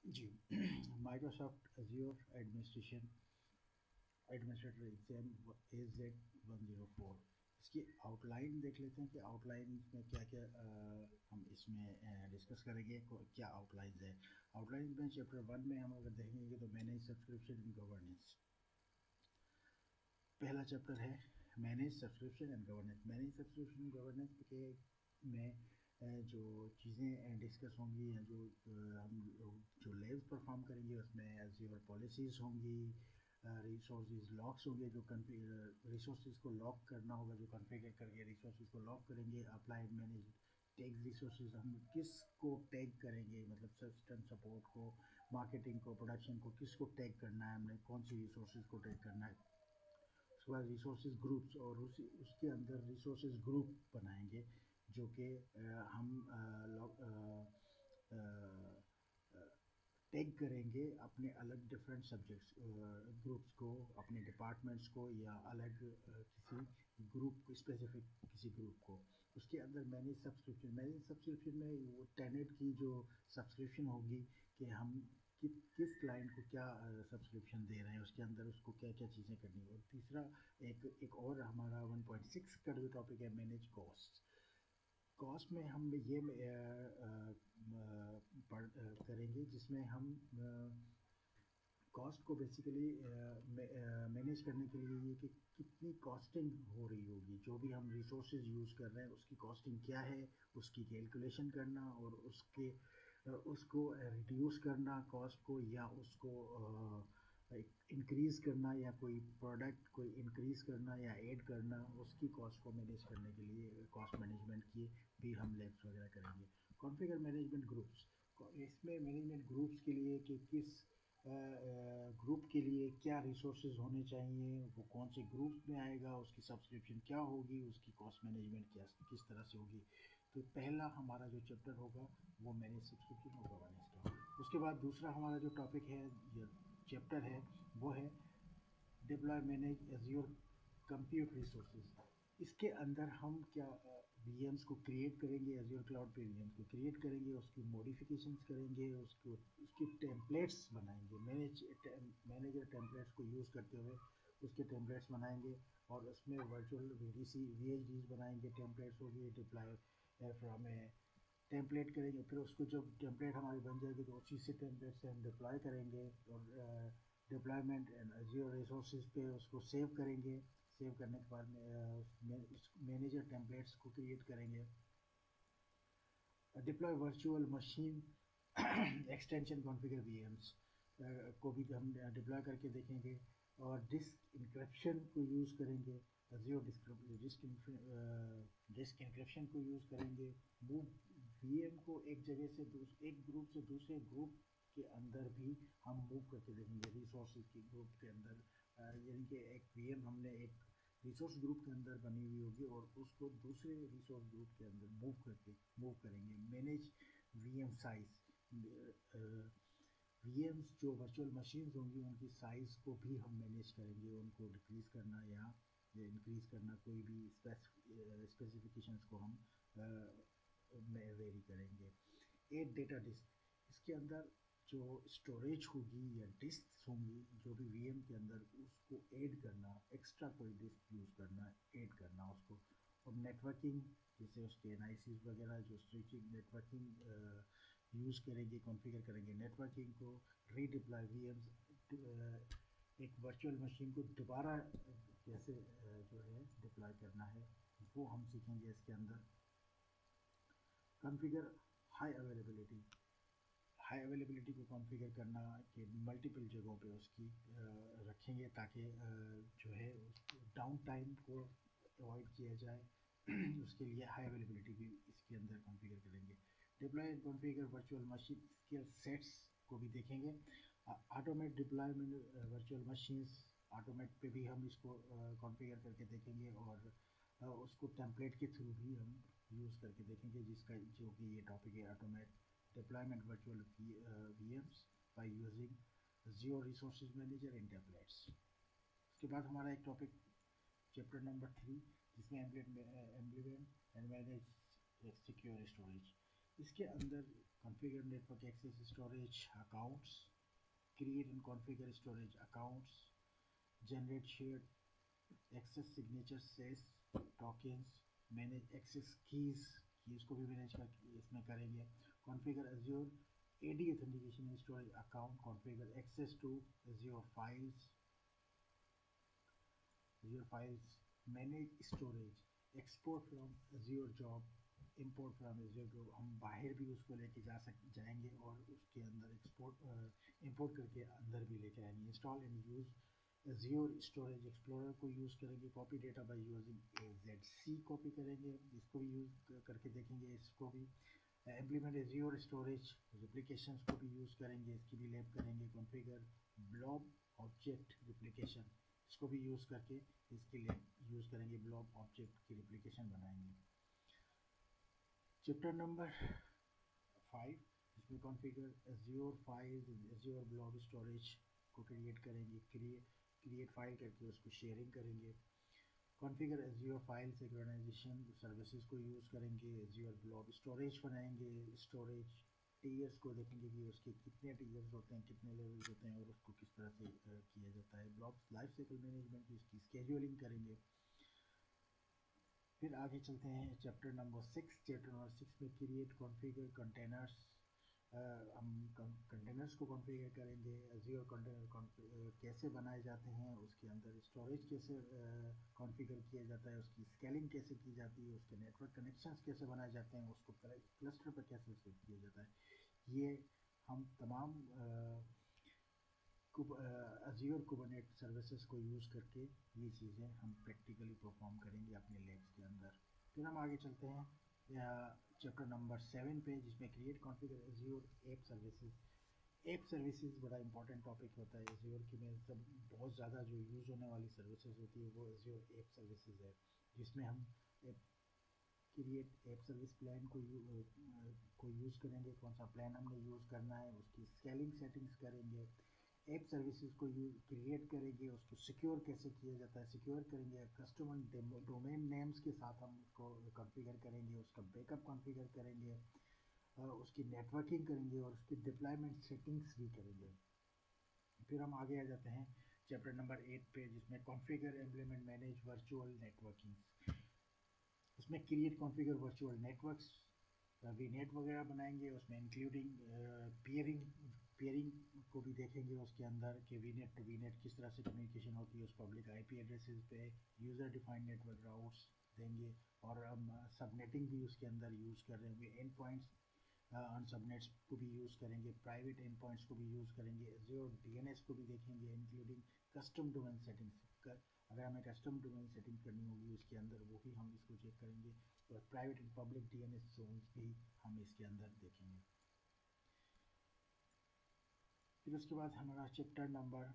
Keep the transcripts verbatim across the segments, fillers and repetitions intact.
Ji Microsoft Azure administration administrator exam A Z one zero four, इसकी outline देख लेते हैं कि आउटलाइन में क्या क्या आ, हम इसमें डिस्कस करेंगे, क्या आउटलाइन है। आउटलाइन में चैप्टर वन में हम अगर देखेंगे तो मैनेज सब्सक्रिप्शन एंड गवर्नेंस, पहला चैप्टर है manage subscription and governance. Manage subscription and governance के में जो चीज़ें डिस्कस होंगी या जो हम जो लेवल्स परफॉर्म करेंगे उसमें एज़्योर पॉलिसीज़ होंगी, रिसोर्सेज लॉक्स होंगे, जो रिसोर्सेज को लॉक करना होगा, जो कॉन्फ़िगर करके रिसोर्सेज को लॉक करेंगे। अप्लाई मैनेज टैग रिसोर्सेज, हम किस को टैग करेंगे, मतलब सिस्टम सपोर्ट को, मार्केटिंग को, प्रोडक्शन को, किस को टैग करना है, हमने कौन सी रिसोर्सेज को टैग करना है। उसके बाद रिसोर्सेज ग्रुप्स, और उसी उसके अंदर रिसोर्सेज ग्रुप बनाएंगे जो कि हम टैग करेंगे अपने अलग डिफरेंट सब्जेक्ट्स ग्रुप्स को, अपने डिपार्टमेंट्स को, या अलग किसी ग्रुप को, स्पेसिफिक किसी ग्रुप को। उसके अंदर मैनेज सब्सक्रिप्शन, मैनेज सब्सक्रिप्शन में वो टेनेट की जो सब्सक्रिप्शन होगी कि हम कि, किस क्लाइंट को क्या सब्सक्रिप्शन दे रहे हैं, उसके अंदर उसको क्या क्या चीज़ें करनी है। और तीसरा एक एक और हमारा वन पॉइंट सिक्स का जो टॉपिक है मैनेज कॉस्ट। कॉस्ट में हम ये पढ़ करेंगे जिसमें हम कॉस्ट को बेसिकली मैनेज करने के लिए ये कि कितनी कॉस्टिंग हो रही होगी, जो भी हम रिसोर्सेज यूज़ कर रहे हैं उसकी कॉस्टिंग क्या है, उसकी कैलकुलेशन करना और उसके उसको रिड्यूस करना कॉस्ट को, या उसको इंक्रीज़ करना, या कोई प्रोडक्ट कोई इंक्रीज़ करना या ऐड करना, उसकी कॉस्ट को मैनेज करने के लिए कॉस्ट मैनेजमेंट की भी हम लेक्स वगैरह करेंगे। कॉन्फ़िगर मैनेजमेंट ग्रुप्स, इसमें मैनेजमेंट ग्रुप्स के लिए कि किस ग्रुप के लिए क्या रिसोर्सेज होने चाहिए, वो कौन से ग्रुप में आएगा, उसकी सब्सक्रिप्शन क्या होगी, उसकी कॉस्ट मैनेजमेंट क्या किस तरह से होगी। तो पहला हमारा जो चैप्टर होगा वो मैनेज सब्सक्रिप्शन और गवर्नेंस का। उसके बाद दूसरा हमारा जो टॉपिक है या चैप्टर है वो है deploy manage Azure compute resources. इसके अंदर हम क्या वी एम्स को क्रिएट करेंगे, एज़्योर क्लाउड पे वी एम्स को क्रिएट करेंगे, उसकी मॉडिफिकेशंस करेंगे, उसको उसकी टेम्पलेट्स बनाएंगे, मैनेज मैनेजर टेम्पलेट्स को यूज़ करते हुए उसके टेम्पलेट्स बनाएंगे, और उसमें virtual V D C V H Ds बनाएंगे, टेम्पलेट्स होगी डिप्लॉय फ्रॉम ए टेम्पलेट करेंगे। फिर उसको जब टेम्पलेट हमारी बन जाएगी तो उसी से टेम्पलेट से हम डिप्लॉय करेंगे, और डिप्लॉयमेंट एंड एज़्योर रिसोर्सेज पे उसको सेव करेंगे। सेव करने के बाद मैनेजर टेम्पलेट्स को क्रिएट करेंगे। Deploy virtual machine extension configure V Ms को भी हम डिप्लॉय करके देखेंगे, और डिस्क इंक्रिप्शन को यूज़ करेंगे, एज़्योर डिस्क डिस्क इंक्रिप्शन को यूज़ करेंगे। मूव वीएम को एक जगह से एक ग्रुप से दूसरे ग्रुप के अंदर भी हम मूव करके देखेंगे, रिसोर्सेज के ग्रुप के अंदर, यानी कि एक वीएम हमने एक रिसोर्स ग्रुप के अंदर बनी हुई होगी और उसको दूसरे रिसोर्स ग्रुप के अंदर मूव करके मूव करेंगे। मैनेज वीएम साइज, वीएम्स जो वर्चुअल मशीन्स होंगी उनकी साइज़ को भी हम मैनेज करेंगे, उनको डिक्रीज़ करना या इंक्रीज़ करना, कोई भी स्पेसिफिकेशंस को हम वेरी करेंगे। एड डेटा डिस्क, इसके अंदर जो स्टोरेज होगी या डिस्क होंगी जो भी वीएम के अंदर, उसको ऐड करना, एक्स्ट्रा कोई डिस्क यूज़ करना, ऐड करना उसको। और नेटवर्किंग, जैसे उसके एनालिसिस वगैरह, जो स्विचिंग नेटवर्किंग यूज़ करेंगे, कॉन्फ़िगर करेंगे नेटवर्किंग को। रीडिप्लॉय वीएम्स, एक वर्चुअल मशीन को दोबारा कैसे जो है डिप्लॉय करना है वो हम सीखेंगे इसके अंदर। Configure high availability, high availability को कॉन्फ़िगर करना कि मल्टीपल जगहों पे उसकी रखेंगे ताकि जो है डाउन टाइम को अवॉइड किया जाए। उसके लिए हाई अवेलेबिलिटी भी इसके अंदर कॉन्फ़िगर करेंगे। Deploy and configure virtual machine scale sets को भी देखेंगे। Automate deployment virtual machines, automate पे भी हम इसको कॉन्फ़िगर करके देखेंगे, और उसको टेम्पलेट के थ्रू भी हम यूज़ करके देखेंगे, जिसका जो कि ये टॉपिक है automate deployment virtual V Ms by using Zero Resources Manager in templates। उसके बाद हमारा एक टॉपिक चैप्टर नंबर थ्री जिसमें implement and manage secure storage. इसके अंदर configure network access storage accounts, create and configure storage accounts, generate shared access signature sets tokens, manage access keys keys को भी manage कर इसमें करेंगे, configure Azure A D authentication and storage account, configure access to Azure files Azure files, manage storage, export from Azure job, import from Azure job. हम बाहर भी उसको लेके जा सक जाएंगे और उसके अंदर एक्सपोर्ट इंपोर्ट करके अंदर भी लेके आएंगे. Install and use Azure storage explorer को यूज़ करेंगे. Copy data by using A Z C copy करेंगे, इसको भी यूज़ करके देखेंगे. इसको भी इम्प्लीमेंट Azure स्टोरेज रिप्लिकेशंस को भी यूज़ करेंगे, इसकी भी लैब करेंगे. कॉन्फ़िगर ब्लॉब ऑब्जेक्ट रिप्लिकेशन, इसको भी यूज़ करके इसके लिए यूज़ करेंगे, ब्लॉब ऑब्जेक्ट की रिप्लिकेशन बनाएंगे. चैप्टर नंबर फाइव, इसमें configure Azure files, Azure blob storage को क्रिएट करेंगे. क्रिएट क्रिएट फाइल करके उसको शेयरिंग करेंगे. Configure Azure file synchronization services को यूज़ करेंगे. Azure ब्लॉब स्टोरेज बनाएंगे. स्टोरेज टीयर्स को देखेंगे कि उसके कितने टीयर्स होते हैं, कितने लेवल्स होते हैं और उसको किस तरह से किया जाता है. ब्लॉब लाइफ साइकिल मैनेजमेंट की इसकी स्केड्यूलिंग करेंगे. फिर आगे चलते हैं chapter number six. Chapter number six में क्रिएट कॉन्फ़िगर कंटेनर्स, हम कंटेनर्स को कॉन्फ़िगर करेंगे. Azure कंटेनर कैसे बनाए जाते हैं, उसके अंदर स्टोरेज कैसे कॉन्फ़िगर किया जाता है, उसकी स्केलिंग कैसे की जाती है, उसके नेटवर्क कनेक्शंस कैसे बनाए जाते हैं, उसको क्लस्टर पर कैसे सेट किया जाता है. ये हम तमाम Azure Kubernetes सर्विसेज को यूज़ करके ये चीज़ें हम प्रैक्टिकली परफॉर्म करेंगे अपने लैब्स के अंदर. फिर हम आगे चलते हैं चैप्टर नंबर सेवन पे, जिसमें create configure Azure app services. App services बड़ा इंपॉर्टेंट टॉपिक होता है. Azure की में सब बहुत ज़्यादा जो यूज़ होने वाली सर्विसेज होती है वो Azure ऐप सर्विसेज है, जिसमें हम क्रिएट ऐप सर्विस प्लान को यू, को यूज़ करेंगे. कौन सा प्लान हमने यूज़ करना है, उसकी स्केलिंग सेटिंग्स करेंगे. ऐप सर्विसेज को यूज क्रिएट करेंगे, उसको सिक्योर कैसे किया जाता है सिक्योर करेंगे. कस्टमर डोमेन नेम्स के साथ हम उसको कॉन्फ़िगर करेंगे, उसका बैकअप कॉन्फ़िगर करेंगे, उसकी नेटवर्किंग करेंगे और उसकी डिप्लॉयमेंट सेटिंग्स भी करेंगे. फिर हम आगे आ जाते हैं चैप्टर नंबर एट पे, जिसमें configure implement manage virtual networking. उसमें create configure virtual networks, V net वगैरह बनाएंगे. उसमें इंक्लूडिंग पियरिंग पेयरिंग को भी देखेंगे. उसके अंदर कि V net to V net किस तरह से कम्युनिकेशन होती है, उस पब्लिक आईपी एड्रेसेस पे यूज़र डिफाइंड नेटवर्क राउट्स देंगे. और हम सबनेटिंग भी उसके अंदर यूज़ कर रहे होंगे. एंड पॉइंट्स ऑन सबनेट्स को भी यूज़ करेंगे. प्राइवेट एंड पॉइंट्स को भी यूज़ करेंगे. Azure डी एन एस को भी देखेंगे, इंक्लूडिंग कस्टम डोमेन सेटिंग्स. अगर हमें कस्टम डोमेन सेटिंग करनी होगी उसके अंदर, वो भी हम इसको चेक करेंगे. और private and public D N S zones भी हम इसके अंदर देखेंगे. फिर उसके बाद हमारा chapter number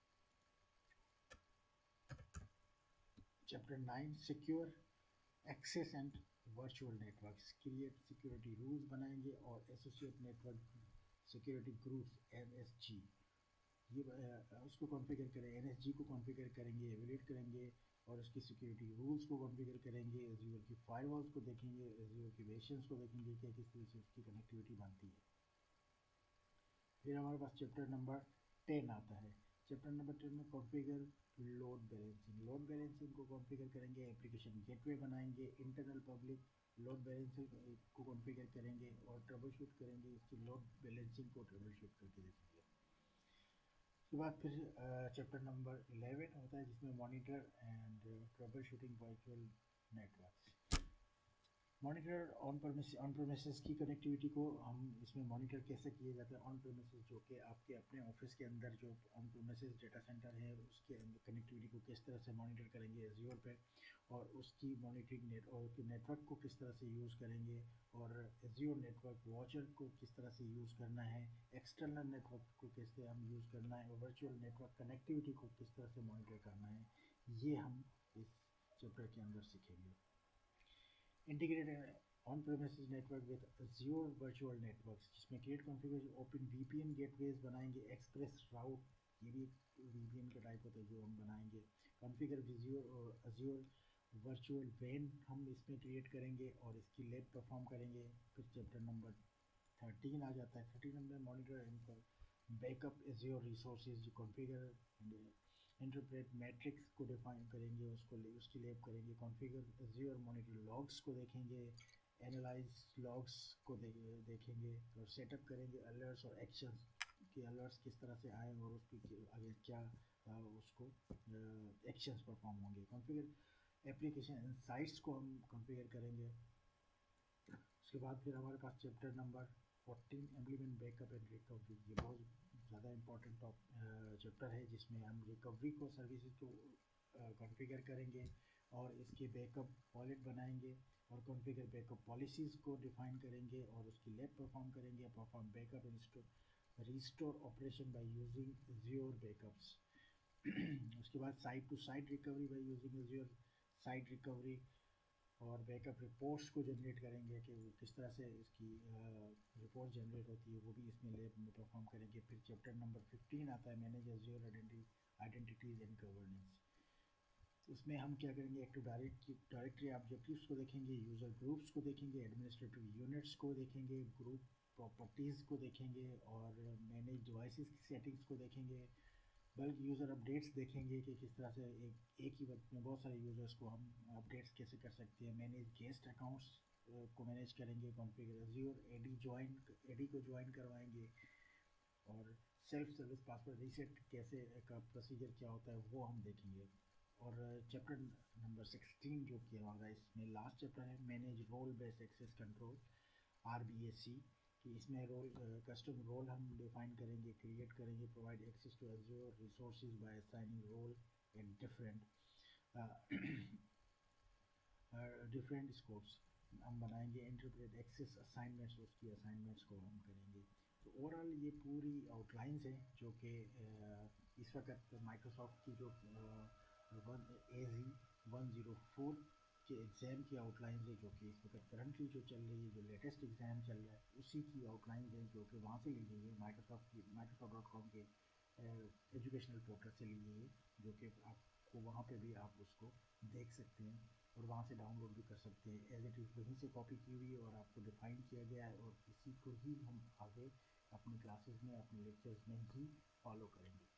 chapter nine, secure access and virtual networks. Create security rules बनाएंगे और associate network security groups N S G, ये उसको कॉन्फ़िगर करें. एन एस जी को कॉन्फ़िगर करेंगे, एवेल्यूएट करेंगे और उसकी सिक्योरिटी रूल्स को कॉन्फ़िगर करेंगे. Azure की फायरवॉल्स को देखेंगे, Azure की वेरिएशंस को देखेंगे कि किस तरह से उसकी कनेक्टिविटी बनती है. फिर हमारे पास चैप्टर नंबर टेन आता है. चैप्टर नंबर टेन में configure load balancing. Load balancing को कॉन्फ़िगर करेंगे, एप्लीकेशन गेटवे बनाएंगे, इंटरनल पब्लिक लोड बैलेंसिंग को कॉन्फ़िगर करेंगे और ट्रबल शूट करेंगे. इसकी लोड बैलेंसिंग को ट्रबल शूट करके देखेंगे. उसके बाद फिर चैप्टर नंबर इलेवन होता है, जिसमें monitor and troubleshooting virtual networks. Monitor on premises on premises की कनेक्टिविटी को हम इसमें मॉनिटर कैसे किए जाते हैं. ऑन प्रेमिसेस जो कि आपके अपने ऑफिस के अंदर जो ऑन प्रेमिसेस डेटा सेंटर है, उसके कनेक्टिविटी को किस तरह से मॉनिटर करेंगे Azure पे, और उसकी मॉनिटरिंग नेट और नेटवर्क को किस तरह से यूज़ करेंगे, और Azure नेटवर्क वॉचर को किस तरह से यूज़ करना है, एक्सटर्नल नेटवर्क को कैसे हम यूज़ करना है, और वर्चुअल नेटवर्क कनेक्टिविटी को किस तरह से मॉनिटर करना है, ये हम इस चैप्टर के अंदर सीखेंगे. Integrated on-premises network with Azure virtual networks, जिसमें create configuration open V P N gateways बनाएंगे. express route, ये भी V P N का टाइप होता है जो हम बनाएंगे. configure Azure और Azure virtual W A N हम इसमें क्रिएट करेंगे और इसकी लैब परफॉर्म करेंगे. फिर चैप्टर नंबर थर्टीन आ जाता है। थर्टीन में monitor and backup Azure resources configure interpret metrics को डिफाइन करेंगे, उसको उसकी लैब करेंगे। कॉन्फ़िगर एज़्योर मॉनिटर लॉग्स को देखेंगे, एनालाइज लॉग्स को दे, देखेंगे और सेटअप करेंगे अलर्ट्स और एक्शंस कि अलर्ट्स किस तरह से आए और उसके आगे क्या आ, उसको एक्शंस परफॉर्म होंगे। कॉन्फ़िगर एप्लीकेशन इनसाइट्स को हम कॉन्फ़िगर करेंगे। उसके बाद फिर हमारे पास chapter number fourteen implement backup and recovery. ये बहुत ज़्यादा इम्पोर्टेंट टॉप चैप्टर है जिसमें हम रिकवरी को सर्विसेज को कॉन्फ़िगर करेंगे और इसके बैकअप वॉलेट बनाएंगे और कॉन्फ़िगर बैकअप पॉलिसीज़ को डिफाइन करेंगे और उसकी लैब परफॉर्म करेंगे। परफॉर्म बैकअप इंस्टोर restore operation by using Azure backups. उसके बाद site to site recovery by using Azure site recovery और बैकअप रिपोर्ट्स को जनरेट करेंगे कि वो किस तरह से इसकी रिपोर्ट जनरेट होती है, वो भी इसमें लैब में परफॉर्म करेंगे। फिर चैप्टर नंबर फिफ्टीन आता है manage Azure identities and governance. उसमें हम क्या करेंगे, एक तो डायरेक्ट डायरेक्टरी ऑब्जेक्टिव्स को देखेंगे, यूज़र ग्रुप्स को देखेंगे, एडमिनिस्ट्रेटिव यूनिट्स को देखेंगे, ग्रुप प्रॉपर्टीज़ को देखेंगे और मैनेज डिवाइसेस की सेटिंग्स को देखेंगे। बल्क यूज़र अपडेट्स देखेंगे कि किस तरह से एक एक ही वक्त में बहुत सारे यूज़र्स को हम अपडेट्स कैसे कर सकते हैं। मैनेज गेस्ट अकाउंट्स को मैनेज करेंगे। Configure Azure AD join AD को ज्वाइन करवाएंगे और सेल्फ सर्विस पासवर्ड रीसेट कैसे का प्रोसीजर क्या होता है वो हम देखेंगे। और चैप्टर नंबर सिक्सटीन जो कि हमारा इसमें लास्ट चैप्टर है manage role based access control R B A C कि इसमें रोल कस्टम रोल हम डिफाइन करेंगे, क्रिएट करेंगे। Provide access to Azure resources by assigning role and different different scopes हम बनाएंगे। इंटरप्रेट एक्सेस असाइनमेंट्स, उसकी assignments को हम करेंगे। तो ओवरऑल ये पूरी आउटलाइंस है जो कि इस वक्त माइक्रोसॉफ्ट की जो one A G one zero four के एग्ज़ाम की आउटलाइन है जो कि इस वक्त करंटली जो चल रही है, जो लेटेस्ट एग्ज़ाम चल रहा है उसी की आउटलाइन है जो कि वहाँ से ली गई है, माइक्रोसॉफ्ट की माइक्रोसॉफ्ट डॉट कॉम के एजुकेशनल पोर्टल से ली गई है, जो कि आपको वहाँ पे भी आप उसको देख सकते हैं और वहाँ से डाउनलोड भी कर सकते हैं। एज इट इज़ वहीं से कॉपी की हुई और आपको डिफाइन किया गया है और इसी को ही हम आगे अपनी क्लासेस में अपने लेक्चर्स में ही फॉलो करेंगे।